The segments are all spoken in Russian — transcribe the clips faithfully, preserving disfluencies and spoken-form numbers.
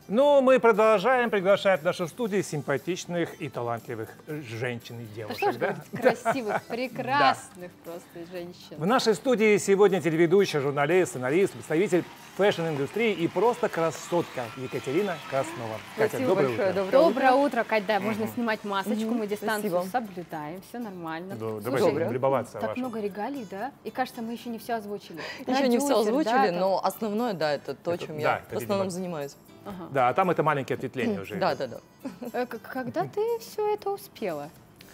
Ну, мы продолжаем приглашать в нашу студию симпатичных и талантливых женщин и девушек. Да что ж да? говорить, красивых, прекрасных просто женщин. В нашей студии сегодня телеведущая, журналист, сценарист, представитель фэшн-индустрии и просто красотка Екатерина Краснова. Катя, Спасибо доброе большое, утро. доброе, Доброе утро. утро, Кать, да, можно снимать масочку, мы дистанцию Спасибо. соблюдаем, все нормально. Да, Слушай, давайте будем любоваться так вашим. много регалий, да? И кажется, мы еще не все озвучили. Еще не все Продюсер, озвучили, да, там. но основное, да, это то, Это- чем да, я это, в основном видимо, занимаюсь. Ага. Да, а там это маленькие ответвления уже. Да, да, да. Э, к- Когда ты все это успела?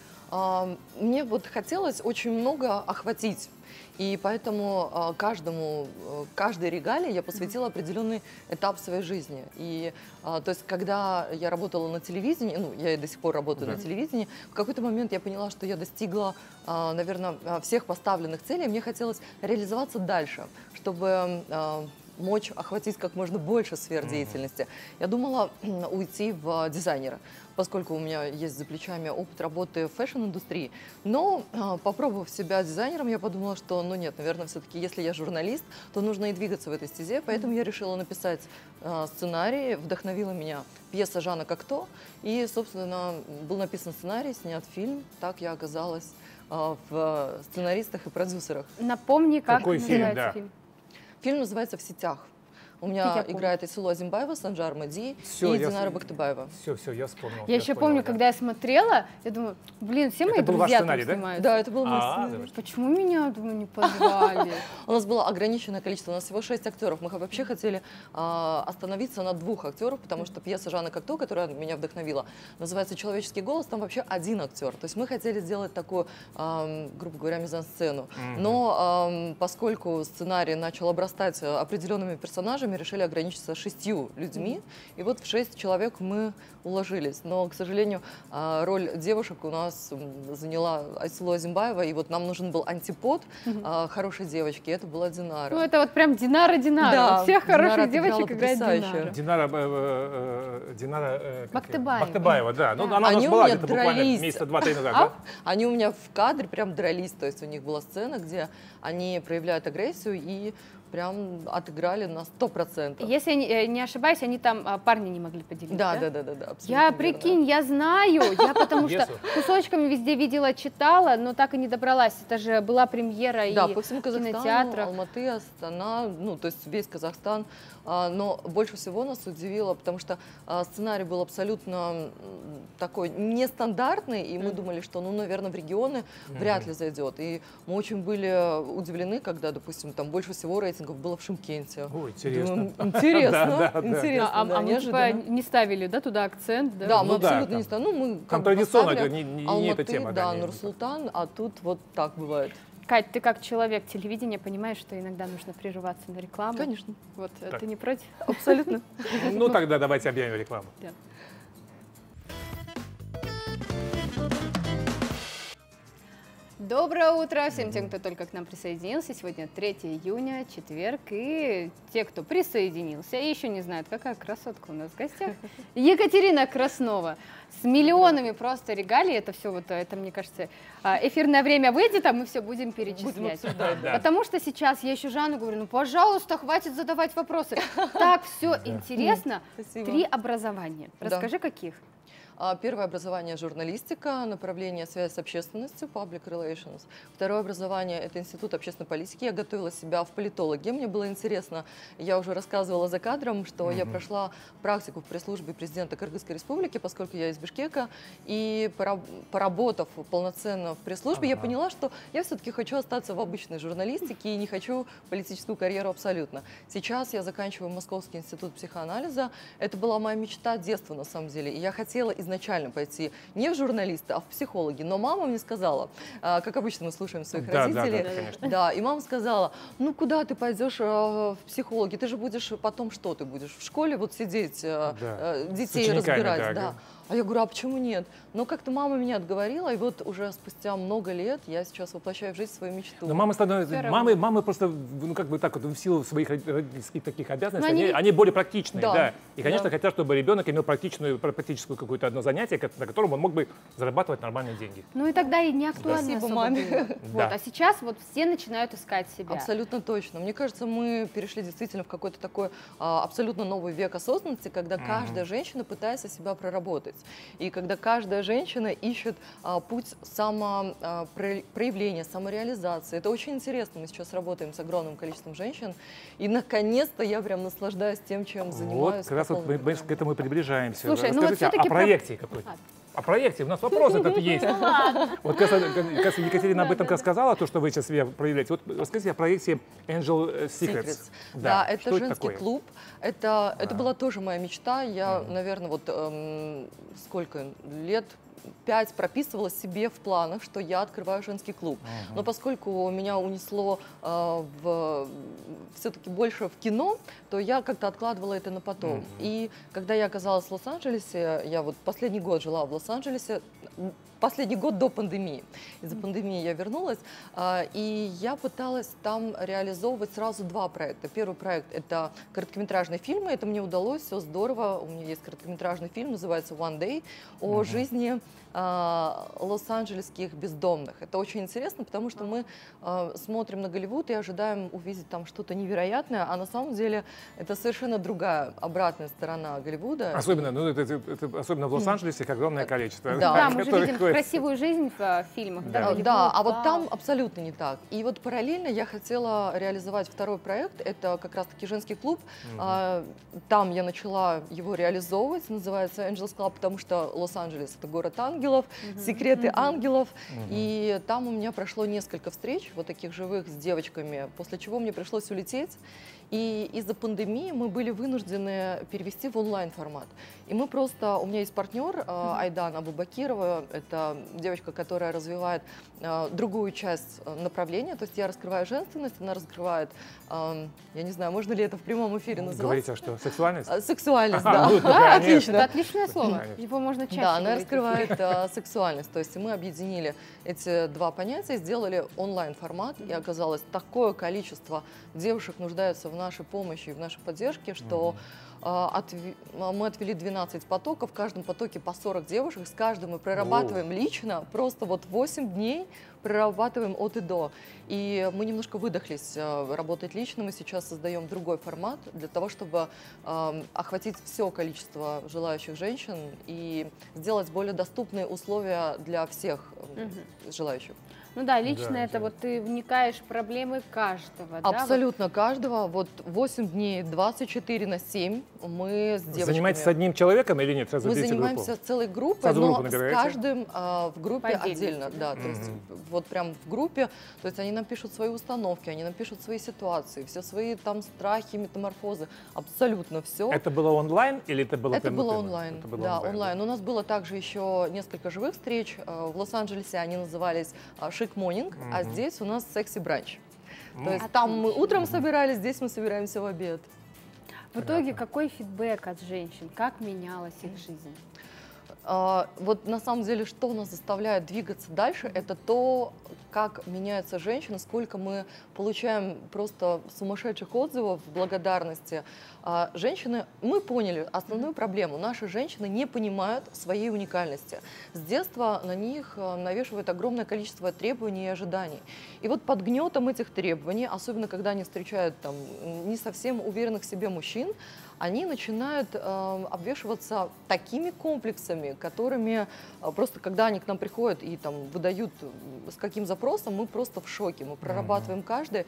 А, Мне вот хотелось очень много охватить. И поэтому а, каждому, э, каждой регалии я посвятила определенный этап своей жизни. И а, то есть, когда я работала на телевидении, ну, я и до сих пор работаю Да. на телевидении, в какой-то момент я поняла, что я достигла, а, наверное, а, всех поставленных целей. Мне хотелось реализоваться дальше, чтобы а, мочь охватить как можно больше сфер деятельности. Я думала уйти в дизайнера, поскольку у меня есть за плечами опыт работы в фэшн-индустрии. Но, а, попробовав себя дизайнером, я подумала, что, ну нет, наверное, все-таки, если я журналист, то нужно и двигаться в этой стезе. Поэтому я решила написать а, сценарий, вдохновила меня пьеса Жана Кокто. И, собственно, был написан сценарий, снят фильм. Так я оказалась а, в сценаристах и продюсерах. Напомни, как Какой фильм, называется да. фильм. Фильм называется «В сетях». У Я меня помню. играет Айсулу Азимбаева, Санжар Мади Всё, и я Динара с- Бактыбаева. Все, все, я вспомнил. Я еще понял, помню, да. когда я смотрела, я думаю, блин, все мои Это был ваш друзья там сценарий, да? снимаются. Да, это был мой А, сценарий. да. Почему меня, думаю, не позвали? У нас было ограниченное количество, у нас всего шесть актеров. Мы вообще хотели а, остановиться на двух актерах, потому что пьеса Жана Кокто, которая меня вдохновила, называется «Человеческий голос», там вообще один актер. То есть мы хотели сделать такую, ам, грубо говоря, мизансцену. Мгм. Но ам, поскольку сценарий начал обрастать э, определенными персонажами, решили ограничиться шестью людьми. И вот в шесть человек мы уложились. Но, к сожалению, а, роль девушек у нас м, заняла Айсулу Азимбаева, и вот нам нужен был антипод а, хорошей девочки, и это была Динара. Ну, это вот прям Динара, Динара. Да, Вот всех Динара хороших отыграла девочек играет потрясающе. Динара. Динара, э, э, Динара э, как её? Бактыбаева. Бактыбаева, да. Ну, Да. она у нас Они у была меня где-то буквально дрались. месяца два-три назад, А? да? Они у меня в кадре прям дрались, то есть у них была сцена, где они проявляют агрессию и прям отыграли на сто процентов. Если я не, э, не ошибаюсь, они там а, парни не могли поделиться. Да, да, да, да, да, абсолютно Я, верно. прикинь, я знаю, я потому что Пьесу? кусочками везде видела, читала, но так и не добралась. Это же была премьера Да, и по всему в Казахстану, кинотеатрах. Алматы, Астана, ну, то есть весь Казахстан. А, но больше всего нас удивило, потому что а, сценарий был абсолютно м, такой нестандартный, и мы Мгм. думали, что, ну, наверное, в регионы вряд ли зайдет. И мы очень были удивлены, когда, допустим, там больше всего рейтингов было в Шымкенте. Ой, интересно. Думаем, интересно, Да, да, да. интересно, а, а да, мы типа неожиданно. не ставили, да, туда акцент, да? Да, мы Ну да, абсолютно там- не ставим. Ну, мы Там как бы традиционно поставили это не, не- не Алматы, эта тема. да, не- Нур-Султан, а тут вот так бывает. Кать, ты как человек телевидения понимаешь, что иногда нужно прерываться на рекламу? Конечно, Вот, э, Так. ты не против? абсолютно. Ну, тогда давайте объявим рекламу. Да. Доброе утро всем тем, кто только к нам присоединился. Сегодня третье июня, четверг. И те, кто присоединился и еще не знают, какая красотка у нас в гостях, Екатерина Краснова. С миллионами просто регалий. Это все, вот, это, мне кажется, а, эфирное время выйдет, а мы все будем Будем перечислять. обсуждать, Да. Потому что сейчас я еще Жанну говорю, ну, пожалуйста, хватит задавать вопросы. Так все интересно. Спасибо. Три образования. Да. Расскажи, каких? А, Первое образование — журналистика, направление связь с общественностью, public relations. Второе образование — это институт общественной политики. Я готовила себя в политологе. Мне было интересно, я уже рассказывала за кадром, что я Мгм. прошла практику в пресс-службе президента Кыргызской республики, поскольку я из Бишкека. И пора- поработав полноценно в пресс-службе, я Ага. поняла, что я все-таки хочу остаться в обычной журналистике и не хочу политическую карьеру абсолютно. Сейчас я заканчиваю Московский институт психоанализа. Это была моя мечта детства, на самом деле. И я хотела изначально пойти не в журналисты, а в психологи. Но мама мне сказала, а, как обычно мы слушаем своих Да, да, родителей, да, конечно. да, и мама сказала, ну куда ты пойдешь э, в психологи, ты же будешь потом что ты будешь в школе вот сидеть, э, Да. э, С детей учениками, разбирать, да, да. да. А я говорю, а почему нет? Но как-то мама меня отговорила, и вот уже спустя много лет я сейчас воплощаю в жизнь свою мечту. Но мамы становятся, Всё мамы, равно. мамы просто, ну как бы так вот в силу своих родительских таких обязанностей, Но они они, ведь- они более практичные, Да, да. И, конечно, да. хотят, чтобы ребенок имел практичную, практическую какую-то одно занятие, ко- на котором он мог бы зарабатывать нормальные деньги. Ну и тогда и не актуально Спасибо особо маме. было. Вот, Да. а сейчас вот все начинают искать себя. Абсолютно точно. Мне кажется, мы перешли действительно в какой-то такой а, абсолютно новый век осознанности, когда Мгм. каждая женщина пытается себя проработать. И когда каждая женщина ищет а, путь самопроявления, самореализации. Это очень интересно. Мы сейчас работаем с огромным количеством женщин. И наконец-то я прям наслаждаюсь тем, чем занимаюсь. Вот, как раз по вот мы, полной мы к программе. этому и приближаемся. Слушай, ну вот Расскажите о всё-таки про- проекте какой-то. А. О проекте. У нас вопрос этот есть. Вот как раз, как раз Екатерина об этом как сказала, то, что вы сейчас себя проявляете. Вот расскажите о проекте Angel Secrets. Secrets. Да, это что женский такое? клуб. Это, это Да. была тоже моя мечта. Я, Мгм. наверное, вот эм, сколько лет пять прописывала себе в планах, что я открываю женский клуб. Мгм. Но поскольку меня унесло э, в, все-таки больше в кино, то я как-то откладывала это на потом. Мгм. И когда я оказалась в Лос-Анджелесе, я вот последний год жила в Лос-Анджелесе, последний год до пандемии. Из-за пандемии я вернулась, а, и я пыталась там реализовывать сразу два проекта. Первый проект — это короткометражные фильмы, это мне удалось, все здорово. У меня есть короткометражный фильм, называется «One Day», о Мгм. жизни а, лос-анджелесских бездомных. Это очень интересно, потому что мы а, смотрим на Голливуд и ожидаем увидеть там что-то невероятное, а на самом деле это совершенно другая, обратная сторона Голливуда. Особенно, ну, это, это- это особенно в Лос-Анджелесе, их огромное количество. Да. Да, мы же которые видим ходят. красивую жизнь в э, фильмах. Да. Да, А, Голливуд, Да, а вот вау. там абсолютно не так. И вот параллельно я хотела реализовать второй проект. Это как раз-таки женский клуб. Мгм. А, Там я начала его реализовывать. Называется Angels Club, потому что Лос-Анджелес — это город ангелов, секреты Мгм. ангелов. Мгм. И там у меня прошло несколько встреч, вот таких живых, с девочками, после чего мне пришлось улететь. И из-за пандемии мы были вынуждены перевести в онлайн-формат. И мы просто... У меня есть партнер э, Айдан Абубакирова. Это девочка, которая развивает э, другую часть э, направления. То есть я раскрываю женственность, она раскрывает... э, я не знаю, можно ли это в прямом эфире называть? Говорите, а что, сексуальность? Э, Сексуальность, Ага, да. ну, Да, конечно. отлично. Это отличное слово. Конечно. Его можно чаще Да, она говорить. раскрывает э, сексуальность. То есть мы объединили эти два понятия, сделали онлайн-формат, и оказалось, такое количество девушек нуждаются в нашей помощи и в нашей поддержке, что э, отве- мы отвели двенадцать потоков, в каждом потоке по сорок девушек, с каждым мы прорабатываем лично, просто вот восемь дней прорабатываем от и до. И мы немножко выдохлись э, работать лично, мы сейчас создаем другой формат для того, чтобы э, охватить все количество желающих женщин и сделать более доступные условия для всех э, желающих. Ну да, лично Да, это да. вот ты вникаешь в проблемы каждого. да, вот. Абсолютно каждого. Вот восемь дней, двадцать четыре на семь мы с девочками. Занимаетесь с одним человеком или нет? Сразу Мы берете занимаемся группу? целой группой, Сразу но группу с набираете? каждым а, в группе По отдельности, отдельно. Да, да? то есть Мгм. вот прям в группе, то есть они нам пишут свои установки, они нам пишут свои ситуации, все свои там страхи, метаморфозы, абсолютно все. Это было онлайн или это было Это прям было вот онлайн. Это было Да, онлайн. У нас было также еще несколько живых встреч. Э, В Лос-Анджелесе они назывались Шик Монинг, а Мгм. здесь у нас секси бранч. М. То есть там мы Отлично. утром собирались, здесь мы собираемся в обед. В итоге Понятно. какой фидбэк от женщин? Как менялась их жизнь? А, Вот на самом деле, что нас заставляет двигаться дальше, это то, как меняется женщина, сколько мы получаем просто сумасшедших отзывов, благодарности. А, Женщины, мы поняли основную проблему. Наши женщины не понимают своей уникальности. С детства на них а, навешивает огромное количество требований и ожиданий. И вот под гнетом этих требований, особенно когда они встречают там не совсем уверенных в себе мужчин, они начинают э, обвешиваться такими комплексами, которыми э, просто, когда они к нам приходят и там выдают, э, с каким запросом, мы просто в шоке, мы прорабатываем каждый.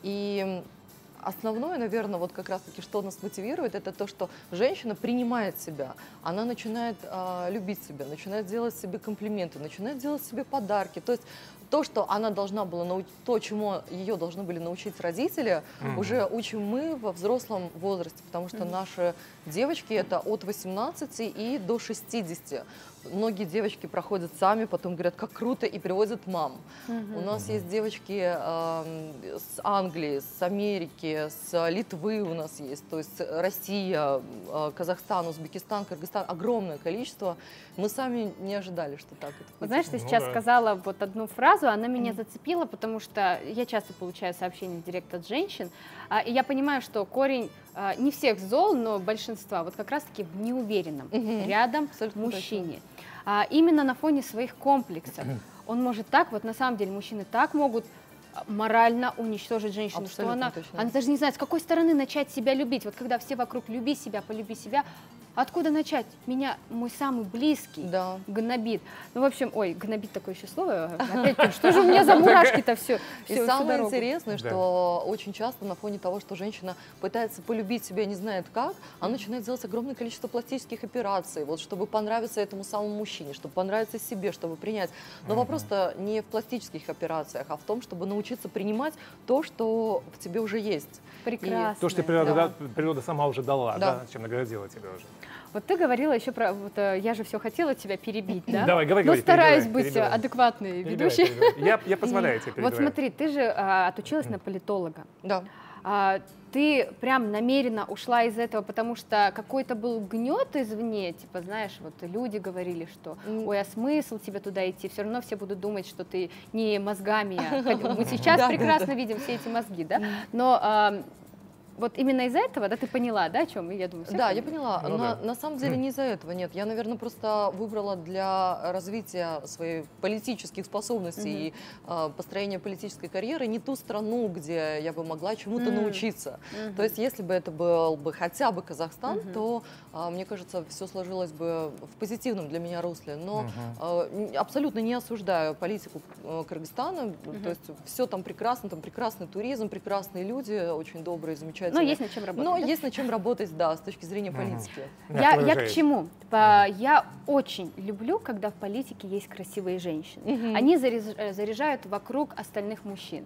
И основное, наверное, вот как раз-таки, что нас мотивирует, это то, что женщина принимает себя, она начинает э, любить себя, начинает делать себе комплименты, начинает делать себе подарки. То есть то, что она должна была научить, то, чему ее должны были научить родители, Мгм. уже учим мы во взрослом возрасте, потому что наши девочки это от восемнадцати и до шестидесяти. Многие девочки проходят сами, потом говорят, как круто, и привозят мам. У нас есть девочки эм, с Англии, с Америки, с Литвы у нас есть, то есть Россия, э, Казахстан, Узбекистан, Кыргызстан, огромное количество. Мы сами не ожидали, что так это Вот знаешь, ты Ну сейчас да. сказала вот одну фразу, фразу, она меня зацепила, потому что я часто получаю сообщения в директ от женщин, а, и я понимаю, что корень а, не всех зол, но большинства вот как раз-таки в неуверенном Мгм. рядом Абсолютно мужчине. А, именно на фоне своих комплексов. Он может так, вот на самом деле мужчины так могут а, морально уничтожить женщину, что Абсолютно она, точно. она даже не знает, с какой стороны начать себя любить. Вот когда все вокруг «люби себя, полюби себя», откуда начать? Меня мой самый близкий Да. гнобит. Ну, в общем, ой, гнобит такое еще слово. Опять, что же у меня за мурашки-то все? И самое интересное, что очень часто на фоне того, что женщина пытается полюбить себя, не знает как, она начинает делать огромное количество пластических операций, вот, чтобы понравиться этому самому мужчине, чтобы понравиться себе, чтобы принять. Но вопрос-то не в пластических операциях, а в том, чтобы научиться принимать то, что в тебе уже есть. Прекрасно. То, что природа, Да. да, природа сама уже дала, Да. да, чем наградила тебя уже. Вот ты говорила еще про, вот э, я же все хотела тебя перебить, да? Давай, говори, Ну, говори, стараюсь перебивай, быть перебивай. адекватной Перебивай, ведущей. перебивай. Я, я позволяю тебе Вот перебивать. смотри, ты же а, отучилась на политолога. Да. А, ты прям намеренно ушла из этого, потому что какой-то был гнет извне, типа, знаешь, вот люди говорили, что, М. ой, а смысл тебе туда идти, все равно все будут думать, что ты не мозгами. а- Мы сейчас Да, да, прекрасно видим все эти мозги, да? Но а, вот именно из-за этого, да, ты поняла, да, о чем? Я думаю, все Да, я поняла. Ну на, да. на самом деле не из-за этого, нет. Я, наверное, просто выбрала для развития своих политических способностей и э, построения политической карьеры не ту страну, где я бы могла чему-то Мгм. научиться. Мгм. То есть, если бы это был бы хотя бы Казахстан, Мгм. то, э, мне кажется, все сложилось бы в позитивном для меня русле. Но Мгм. э, н- абсолютно не осуждаю политику э, Кыргызстана. То есть, все там прекрасно, там прекрасный туризм, прекрасные люди, очень добрые, замечательные. Но есть над чем работать. Но да? есть над чем работать, да, с точки зрения политики. Я, я к выражаюсь. чему? По- Я очень люблю, когда в политике есть красивые женщины. Мгм. Они заряж- э, заряжают вокруг остальных мужчин.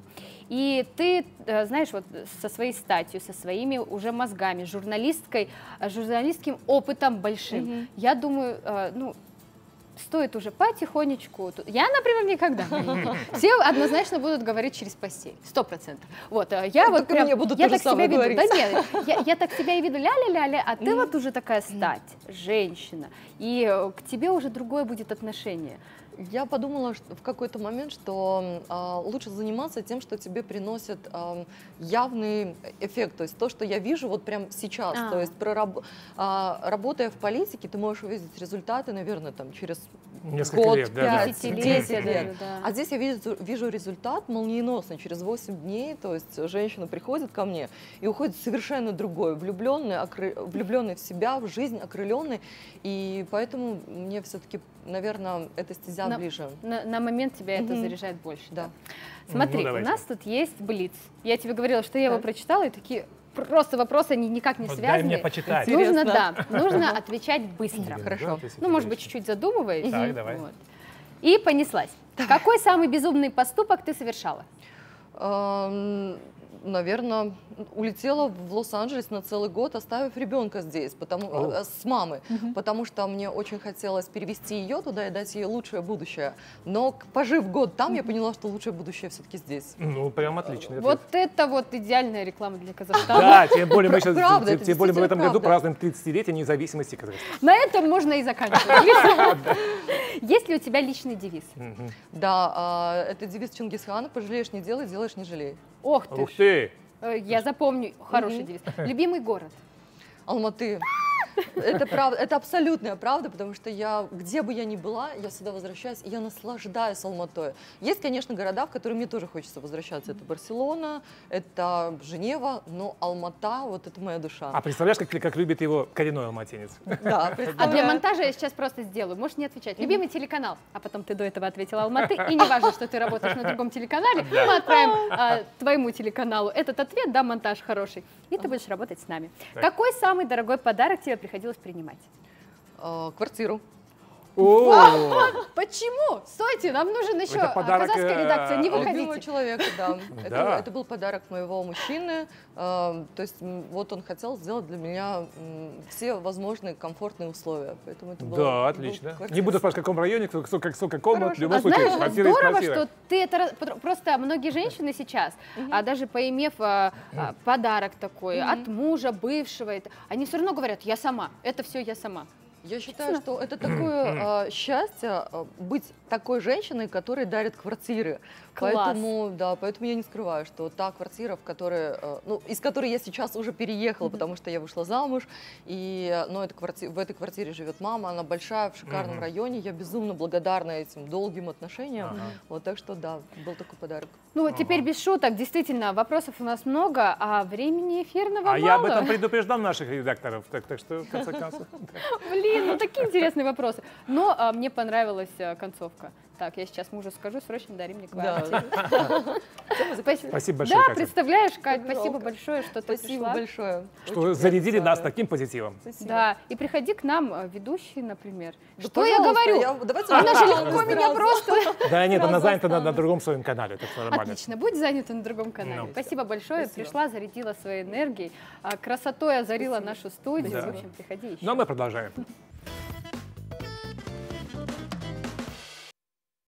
И ты, э, знаешь, вот со своей статью, со своими уже мозгами, журналисткой, э, журналистским опытом большим, Мгм. я думаю, э, ну, стоит уже потихонечку. Тут- Я, например, никогда. Все однозначно будут говорить через постель. Сто процентов. Вот, э, я Ну, вот только прям, мне будут я то же так себя самое веду. Да говорить. нет, я, я так себя и веду, ля-ля-ля-ля, а ты Мгм. вот уже такая стать, женщина, и э, к тебе уже другое будет отношение. Я подумала что- в какой-то момент, что а, лучше заниматься тем, что тебе приносит ам, явный эффект, то есть то, что я вижу вот прямо сейчас, А. то есть прораб- а, работая в политике, ты можешь увидеть результаты, наверное, там через Несколько год, лет, да, да. пять, Десятилетия десять даже, лет. да. А здесь я вижу, вижу результат молниеносный, через восемь дней, то есть женщина приходит ко мне и уходит совершенно другой, влюбленный, окры- влюбленный в себя, в жизнь, окрыленный, и поэтому мне все-таки, наверное, эта стезя На- ближе. На, на момент тебя это Мгм. заряжает больше. Да. Смотри, Ну, у давайте. нас тут есть блиц. Я тебе говорила, что я его Так. прочитала, и такие просто вопросы, они никак не Вот дай связаны. мне почитать. Нужно, Интересно. да, нужно отвечать быстро. Хорошо. Ну, может быть, чуть-чуть задумываясь. Так, давай. Вот. И понеслась. Какой самый безумный поступок ты совершала? Наверное, улетела в Лос-Анджелес на целый год, оставив ребенка здесь, потому, О. э, с мамой, потому что мне очень хотелось перевести ее туда и дать ей лучшее будущее. Но к- пожив год там, я поняла, что лучшее будущее все-таки здесь. Ну, прям отличный Вот ответ. это вот идеальная реклама для Казахстана. Да, тем более мы сейчас, Правда, тем, это тем более мы в этом действительно году правда. празднуем тридцатилетие независимости Казахстана. На этом можно и заканчивать. Есть ли у тебя личный девиз? Мгм. Да, а, это девиз Чингисхана: пожалеешь — не делай, делаешь — не жалей. Ох ты Ух ж. ты! Э, Я запомню. Хороший Мгм. девиз. Любимый город? Алматы. Это правда, это абсолютная правда, потому что я, где бы я ни была, я сюда возвращаюсь, и я наслаждаюсь Алматой. Есть, конечно, города, в которые мне тоже хочется возвращаться. Это Барселона, это Женева, но Алмата, вот это моя душа. А представляешь, как, как любит его коренной алматинец? Да, А для представляю. монтажа я сейчас просто сделаю. Можешь не отвечать. Любимый телеканал. А потом ты до этого ответила Алматы. И не важно, что ты работаешь на другом телеканале. Мы отправим а, твоему телеканалу этот ответ. Да, монтаж хороший. И ты будешь работать с нами. Так. Какой самый дорогой подарок тебе приходилось принимать? А, квартиру. О, Почему? Стойте, нам нужен еще Это подарок, казахская э, редакция. Не от- Любимого выходите. человека, да. Это, Да. это был подарок моего мужчины. А, то есть м, вот он хотел сделать для меня м, все возможные комфортные условия. Поэтому это было, да, был отлично. квартира. Не буду спрашивать, в каком районе, сколько, сколько, сколько комнат. В Хорошо. любом А случае, знаешь, квартира есть здорово, квартира. что ты это раз- пр- просто многие женщины сейчас, а даже поимев а, а, подарок такой от мужа, бывшего, это, они все равно говорят: я сама, это все я сама. Я считаю, что это такое э, счастье э, быть такой женщиной, которая дарит квартиры. Класс. Поэтому, да, поэтому я не скрываю, что та квартира, в которой, э, ну, из которой я сейчас уже переехала, потому что я вышла замуж, и, ну, эта кварти- в этой квартире живет мама, она большая, в шикарном Мгм. районе, я безумно благодарна этим долгим отношениям. Ага. Вот, так что, да, был такой подарок. Ну, вот теперь Ага. без шуток, действительно, вопросов у нас много, а времени эфирного А мало. я об этом предупреждал наших редакторов, так, так что, в конце концов. Блин, ну такие интересные вопросы. Но а, мне понравилась а, концовка. Так, я сейчас мужу скажу, срочно дари мне квартиру. Спасибо. Спасибо большое, Да, Катя, представляешь, Кать, Жалко. спасибо большое, что ты Спасибо пришла. большое. что Очень зарядили приятно нас с вами. таким позитивом. Спасибо. Да, и приходи к нам, а, ведущий, например. Да, Что я пожалуйста, говорю? я- давайте Она же сразу, легко меня сразу. просто... Да нет, она Сразу занята на, на останусь. другом своем канале, так что нормально. Отлично, будь занята на другом канале. Ну. Спасибо большое, Спасибо. пришла, зарядила своей энергией, а, красотой озарила нашу студию. Да. В общем, приходи еще. Ну а мы продолжаем.